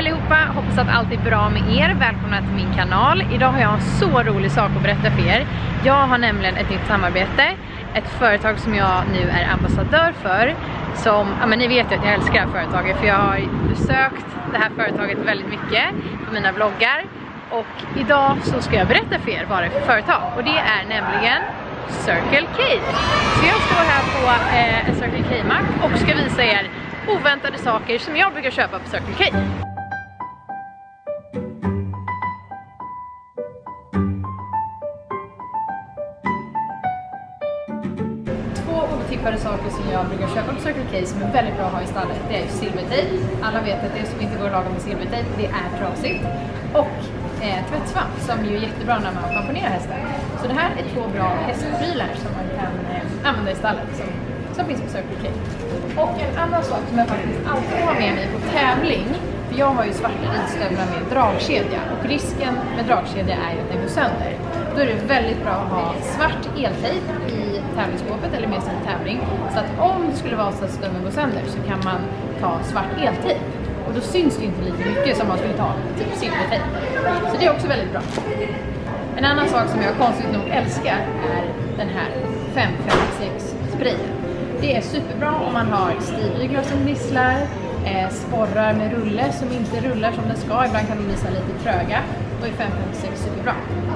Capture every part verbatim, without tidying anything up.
allihopa, hoppas att allt är bra med er. Välkomna till min kanal. Idag har jag en så rolig sak att berätta för er. Jag har nämligen ett nytt samarbete. Ett företag som jag nu är ambassadör för. Som, ja men ni vet ju att jag älskar det här företaget. För jag har besökt det här företaget väldigt mycket på mina vloggar. Och idag så ska jag berätta för er vad det är för företag. Och det är nämligen Circle K. Så jag står här på eh, en Circle K-mack och ska visa er oväntade saker som jag brukar köpa på Circle K. Två otippade saker som jag brukar köpa på Circle K som är väldigt bra att ha i stallet. Det är silvertejp. Alla vet att det som inte går att laga med silvertejp, det är trasigt. Och eh, tvättsvamp som ju är jättebra när man pensionerar hästar. Så det här är två bra hästprylar som man kan eh, använda i stallet som, som finns på Circle K. Och en annan sak som jag faktiskt alltid har med mig på tävling, för jag har ju svarta ridstövlar med dragkedja och risken med dragkedja är ju att den går sönder. Då är det väldigt bra att ha svart eltejp i tävlingsskåpet eller med sin tävling, så att om det skulle vara så att stöveln går sönder så kan man ta svart eltejp. Och då syns det inte lika mycket som man skulle ta typ silvertejp. Så det är också väldigt bra. En annan sak som jag konstigt nog älskar är den här fem femtiosex sprayen. Det är superbra om man har stivryglar som gnisslar, eh, sporrar med rulle som inte rullar som det ska. Ibland kan de bli så lite tröga. Då är fem femtiosex superbra.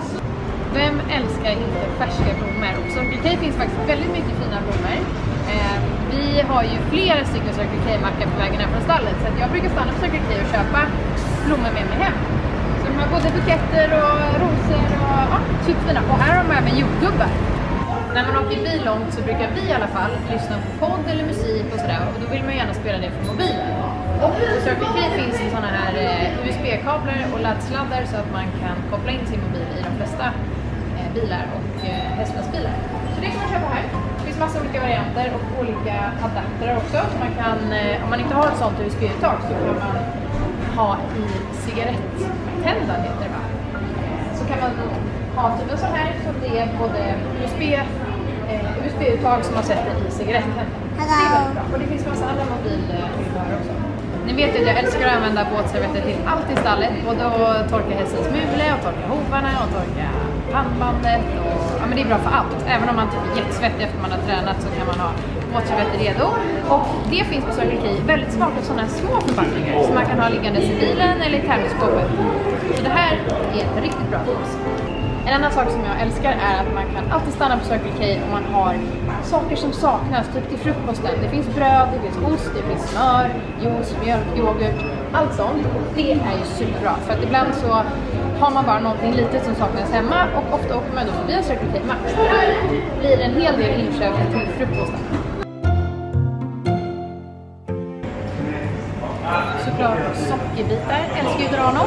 Vem älskar inte färska blommor? Och Circle K finns faktiskt väldigt mycket fina blommor. Eh, vi har ju flera stycken Circle K-mackar på vägen här från stallet. Så att jag brukar stanna på Circle K och köpa blommor med mig hem. Så de har både buketter och rosor och ja, superfina. Och här har de även jordgubbar. När man åker bil långt så brukar vi i alla fall lyssna på podd eller musik och sådär. Och då vill man gärna spela det från mobilen. Och på Circle K finns det sådana här eh, U S B-kablar och laddsladdar så att man kan koppla in sin mobil i de flesta eh, bilar och eh, hästlastbilar. Så det kan man köpa här. Det finns massa olika varianter och olika adaptrar också. Så man kan, eh, om man inte har ett sånt U S B-uttag så kan man ha i cigarettändaren heter det va? Så kan man ha typ en sån här som det är både U S B, eh, U S B-uttag som man sätter i cigarettändaren. Det är väldigt bra. Och det finns massa andra mobiltillbehör också. Ni vet att jag älskar att använda båtservetter till allt i stallet. Både att torka hästens mule och torka hovarna och torka pannbandet. Och, ja, men det är bra för allt. Även om man typ är jättesvettig efter man har tränat så kan man ha båtservetter redo. Och det finns på Circle K väldigt smarta sådana små förpackningar som man kan ha liggandes i bilen eller i tävlingsskåpet. Så det här är ett riktigt bra tips. En annan sak som jag älskar är att man kan alltid stanna på Circle K om man har saker som saknas, typ till frukosten. Det finns bröd, det finns ost, det finns smör, juice, mjölk, yoghurt, allt sånt. Och det är ju superbra för att ibland så har man bara någonting litet som saknas hemma och ofta åker man då förbi en Circle K Max. Det blir en hel del inköp till frukosten. Såklart sockerbitar, älskar ju Drano.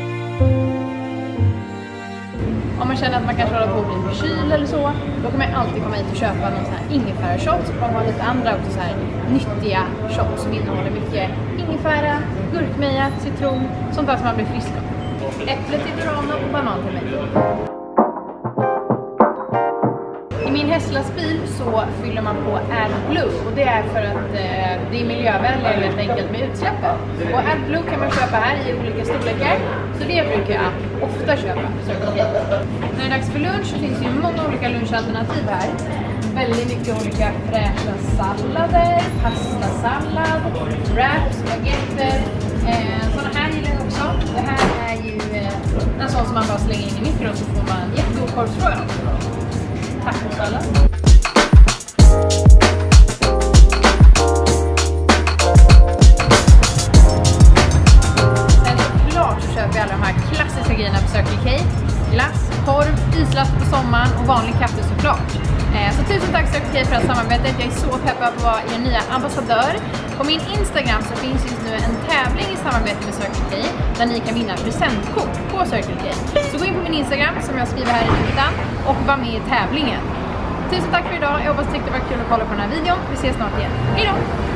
Om man känner att man kanske håller på att bli förkyld eller så, då kan man alltid komma hit och köpa någon sån här ingefära-shot. Så de har lite andra också så här nyttiga shots som innehåller mycket ingefära, gurkmeja, citron, sånt där som man blir frisk av. Äpple till Drano och banan till mig. I min hästlastbil så fyller man på AdBlue och det är för att eh, det är miljövänligare helt enkelt med utsläppen. Och AdBlue kan man köpa här i olika storlekar, så det brukar jag ofta köpa. När det är dags för lunch så finns det ju många olika lunchalternativ här. Väldigt mycket olika fräscha sallader, pastasallad, wraps, baguetter. Eh, sådana här gillar jag också. Det här är ju eh, en sån som man bara slänger in i mikron så får man jättegod korvström. Tacosallad. Sen såklart så köper vi alla de här klassiska grejerna på Circle K. Glass, korv, islass på sommaren och vanlig kaffe såklart. Eh, så tusen tack Circle K för det här samarbetet. Jag är så peppad på att vara er nya ambassadör. På min Instagram så finns just nu en tävling i samarbete med Circle K där ni kan vinna presentkort på Circle K. Så gå in på min Instagram som jag skriver här i rutan och var med i tävlingen. Tusen tack för idag. Jag hoppas att det var kul att kolla på den här videon. Vi ses snart igen. Hej då!